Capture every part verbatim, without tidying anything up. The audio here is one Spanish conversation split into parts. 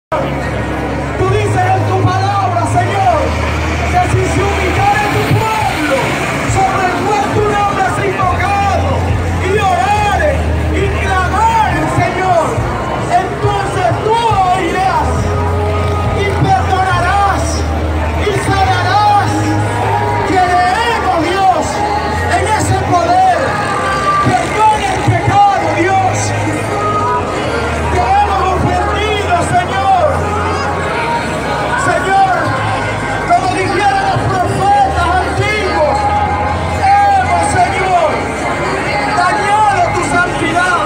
Tú dices en tu palabra, Señor, que si se humillare tu pueblo, sobre el cual tu nombre es invocado, y orare y clamare, Señor, entonces tú oirás y perdonarás y sanarás. Creemos, Dios, en ese poder. Perdona el pecado, Dios. Te hemos ofendido, Señor. Señor, como dijeron los profetas antiguos, hemos, Señor, dañado tu santidad.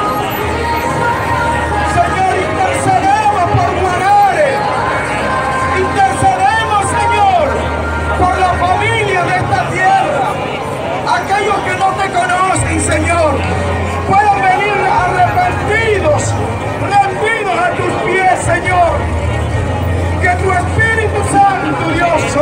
Señor, intercedemos por Guanare. Intercedemos, Señor, por la familia de esta tierra. Aquellos que no te conocen, Señor, puedan venir arrepentidos, rendidos a tus pies, Señor. Que tu Espíritu Santo, Dios,